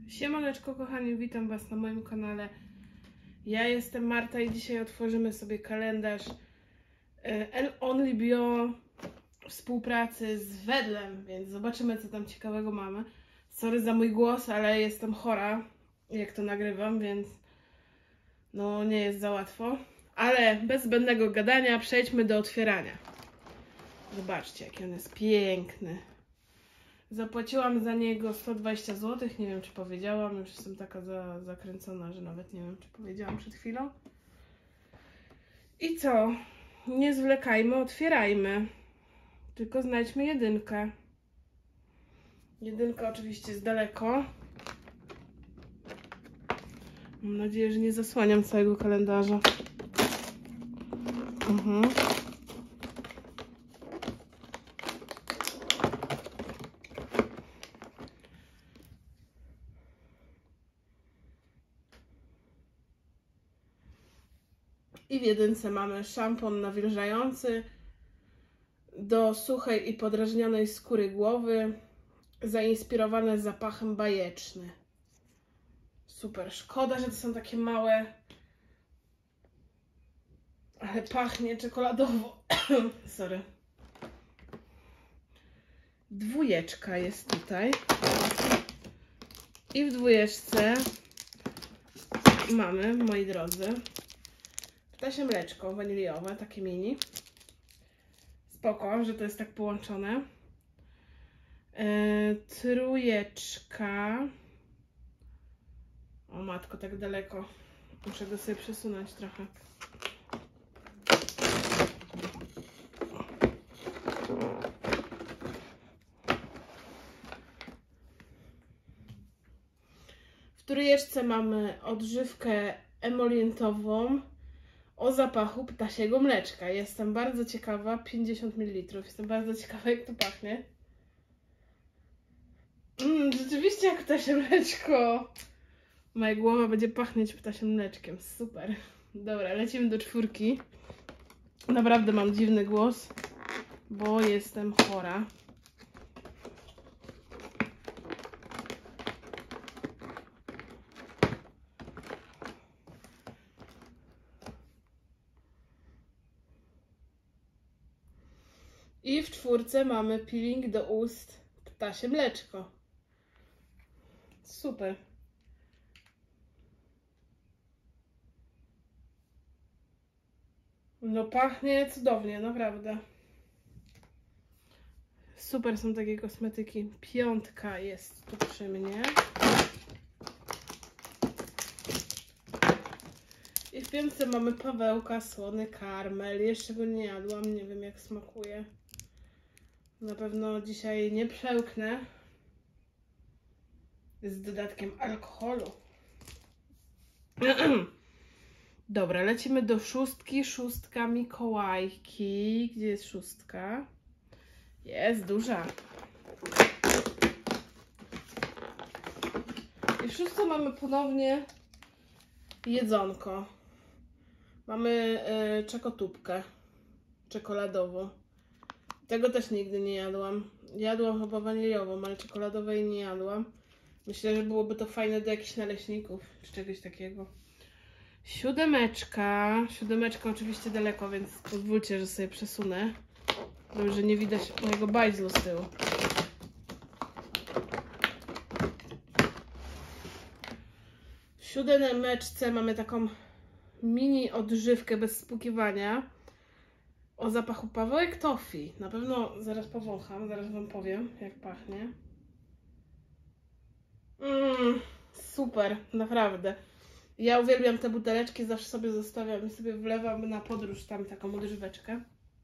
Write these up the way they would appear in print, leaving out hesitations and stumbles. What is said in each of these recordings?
Siemaneczko kochani, witam Was na moim kanale. Ja jestem Marta i dzisiaj otworzymy sobie kalendarz El Only Bio w współpracy z Wedlem, więc zobaczymy, co tam ciekawego mamy. Sorry za mój głos, ale jestem chora, jak to nagrywam, więc no nie jest za łatwo. Ale bez zbędnego gadania przejdźmy do otwierania. Zobaczcie, jaki on jest piękny. Zapłaciłam za niego 120 zł, nie wiem czy powiedziałam, już jestem taka zakręcona, że nawet nie wiem czy powiedziałam przed chwilą. I co? Nie zwlekajmy, otwierajmy. Tylko znajdźmy jedynkę. Jedynka oczywiście jest daleko. Mam nadzieję, że nie zasłaniam całego kalendarza. I w jedynce mamy szampon nawilżający do suchej i podrażnionej skóry głowy, zainspirowany zapachem bajeczny. Super, szkoda, że to są takie małe, ale pachnie czekoladowo. Sorry. Dwójeczka jest tutaj. I w dwójeczce mamy, moi drodzy, ptasie mleczko waniliowe, takie mini. Spoko, że to jest tak połączone. Trójeczka. O matko, tak daleko. Muszę go sobie przesunąć trochę. W trójeczce mamy odżywkę emolientową o zapachu ptasiego mleczka. Jestem bardzo ciekawa, 50 ml. Jestem bardzo ciekawa, jak to pachnie. Rzeczywiście jak ptasie mleczko. Moja głowa będzie pachnieć ptasiem mleczkiem. Super. Dobra, lecimy do czwórki. Naprawdę mam dziwny głos, bo jestem chora. I w czwórce mamy peeling do ust ptasie mleczko. Super. No pachnie cudownie, naprawdę. Super są takie kosmetyki. Piątka jest tu przy mnie. I w piątce mamy Pawełka, słony karmel. Jeszcze go nie jadłam, nie wiem jak smakuje. Na pewno dzisiaj nie przełknę. Z dodatkiem alkoholu. Dobra, lecimy do szóstki. Szóstka Mikołajki. Gdzie jest szóstka? Jest duża. I w szóstce mamy ponownie jedzonko. Mamy czekotubkę czekoladową. Tego też nigdy nie jadłam. Jadłam chyba waniliową, ale czekoladowej nie jadłam. Myślę, że byłoby to fajne do jakichś naleśników, czy czegoś takiego. Siódemeczka. Siódemeczka oczywiście daleko, więc pozwólcie, że sobie przesunę. Dobrze, że nie widać mojego bajzlu z tyłu. W siódemeczce mamy taką mini odżywkę bez spłukiwania o zapachu Pawełek Toffee. Na pewno zaraz powącham, zaraz wam powiem, jak pachnie. Super, naprawdę. Ja uwielbiam te buteleczki, zawsze sobie zostawiam i sobie wlewam na podróż tam taką odżyweczkę.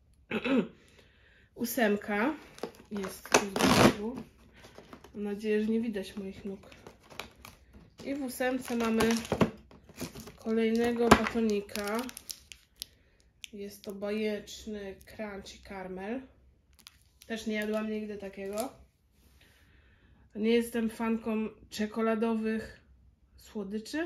Ósemka jest tu z boku. Mam nadzieję, że nie widać moich nóg. I w ósemce mamy kolejnego batonika. Jest to bajeczny crunchy caramel. Też nie jadłam nigdy takiego. Nie jestem fanką czekoladowych słodyczy.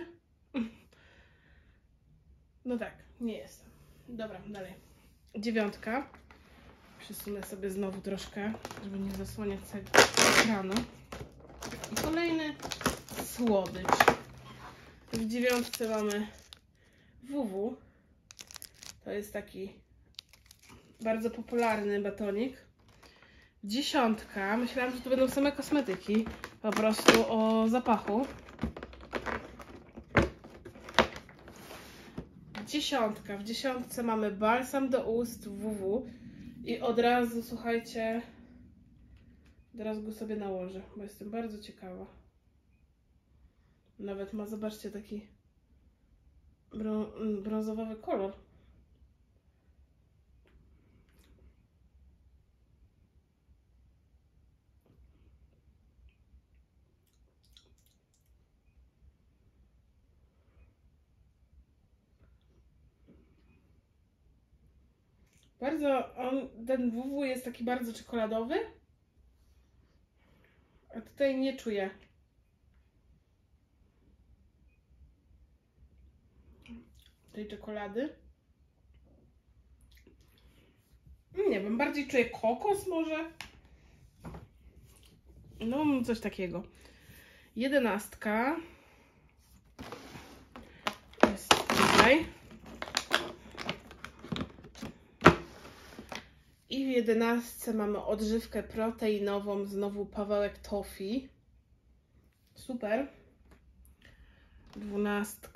No tak, nie jestem. Dobra, dalej. Dziewiątka. Przesunę sobie znowu troszkę, żeby nie zasłaniać całego ekranu. I kolejny słodycz. W 9 mamy WW. To jest taki bardzo popularny batonik. 10. Myślałam, że to będą same kosmetyki. Po prostu o zapachu. 10. W 10 mamy balsam do ust WW. I od razu, słuchajcie, od razu go sobie nałożę, bo jestem bardzo ciekawa. Nawet ma, zobaczcie, taki brązowy kolor. Bardzo, ten WW jest taki bardzo czekoladowy, a tutaj nie czuję. Tej czekolady. Nie wiem, bardziej czuję kokos może. No, coś takiego. 11. Jest tutaj. I w 11 mamy odżywkę proteinową, znowu Pawełek Toffee. Super. 12.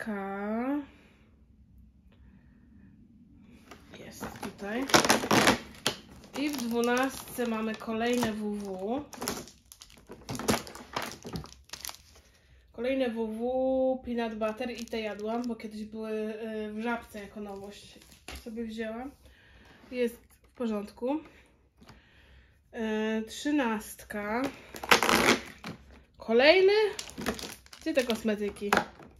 Jest tutaj. I w 12 mamy kolejne WW. Kolejne WW, peanut butter i te jadłam, bo kiedyś były w Żabce jako nowość. Sobie wzięłam. Jest w porządku. 13. Kolejny. Gdzie te kosmetyki?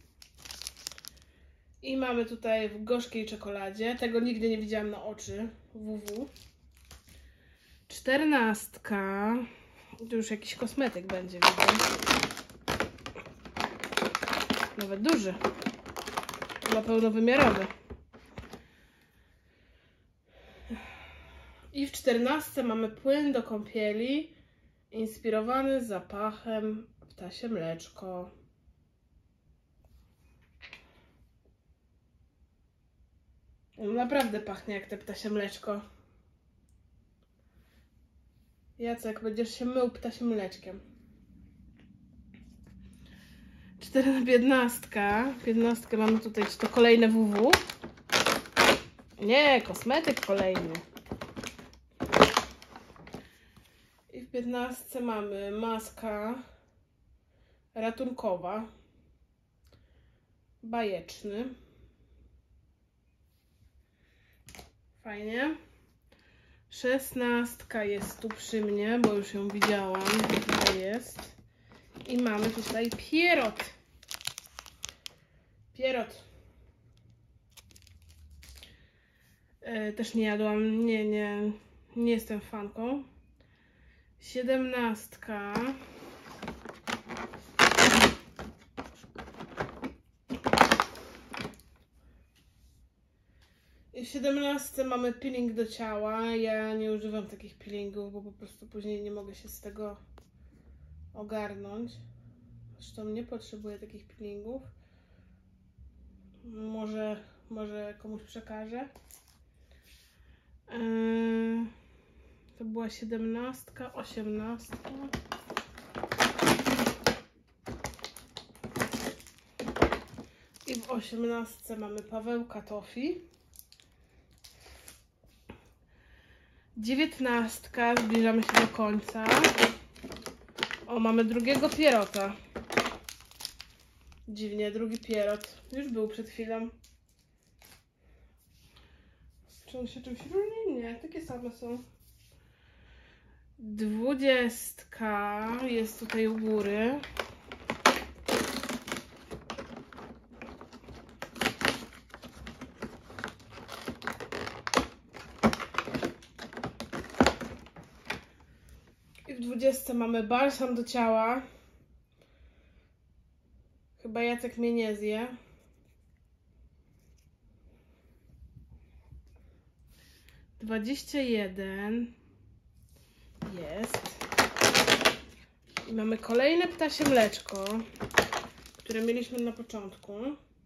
I mamy tutaj w gorzkiej czekoladzie. Tego nigdy nie widziałam na oczy. WW. 14. To już jakiś kosmetyk będzie, widzę. Nawet duży. Chyba pełnowymiarowy. I w 14 mamy płyn do kąpieli. Inspirowany zapachem ptasie mleczko. Naprawdę pachnie jak te ptasie mleczko. Jacek, będziesz się mył ptasim mleczkiem. 15. 15 mamy tutaj, czy to kolejne WW? Nie, kosmetyk kolejny. I w 15 mamy maska ratunkowa. Bajeczny. Fajnie. 16 jest tu przy mnie, bo już ją widziałam. Tutaj jest. I mamy tutaj pierot. Pierot. Też nie jadłam. Nie jestem fanką. 17. I w 17 mamy peeling do ciała. Ja nie używam takich peelingów, bo po prostu później nie mogę się z tego ogarnąć. Zresztą nie potrzebuję takich peelingów. Może komuś przekażę. To była 17, 18. I w 18 mamy Pawełka Toffee. 19, zbliżamy się do końca. O, mamy drugiego pierota. Dziwnie, drugi pierot. Już był przed chwilą. Czy on się czymś różni? Nie, takie same są. 20 jest tutaj u góry. I w 20 mamy balsam do ciała. Chyba Jacek mnie nie zje. 21 jest. I mamy kolejne ptasie mleczko. które mieliśmy na początku.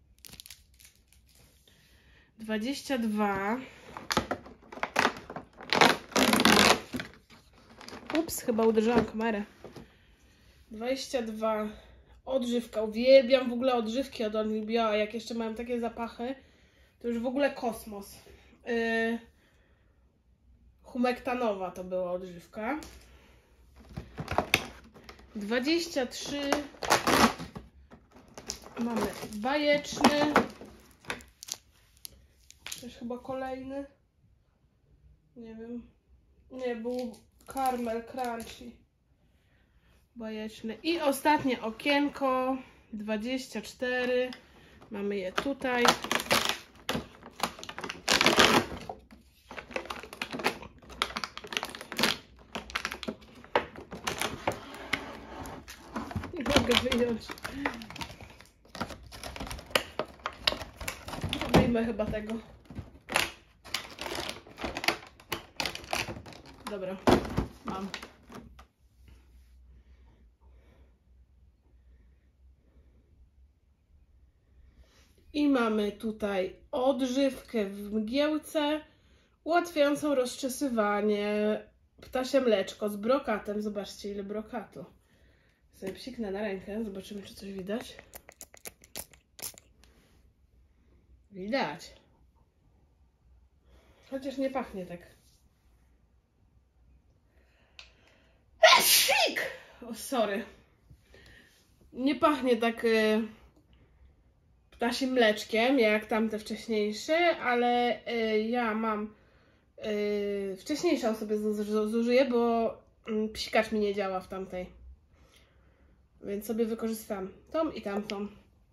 22. Ups, chyba uderzyłam kamerę. 22. Odżywka. Uwielbiam w ogóle odżywki od Only Bio, a jak jeszcze mają takie zapachy, to już w ogóle kosmos. Humektanowa to była odżywka. 23. Mamy bajeczny. Też chyba kolejny. Nie wiem. Nie, był Caramel Crunchy. Bajeczny. I ostatnie okienko. 24. Mamy je tutaj. Nie mogę wyjąć. Wyjmę chyba tego. Dobra, mam. I mamy tutaj odżywkę w mgiełce ułatwiającą rozczesywanie. Ptasie mleczko z brokatem. Zobaczcie, ile brokatu. Sobie psiknę na rękę, zobaczymy, czy coś widać. Widać. Chociaż nie pachnie tak. O, sorry. Nie pachnie tak ptasim mleczkiem, jak tamte wcześniejsze, ale ja mam wcześniejszą sobie zużyję, bo psikacz mi nie działa w tamtej. Więc sobie wykorzystam tą i tamtą.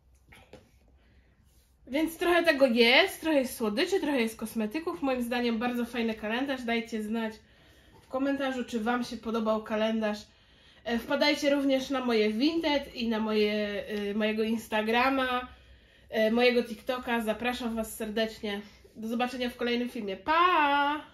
Więc trochę tego jest, trochę jest słodyczy, trochę jest kosmetyków. Moim zdaniem bardzo fajny kalendarz. Dajcie znać w komentarzu, czy Wam się podobał kalendarz. Wpadajcie również na moje Vinted i na mojego Instagrama, mojego TikToka. Zapraszam Was serdecznie. Do zobaczenia w kolejnym filmie. Pa!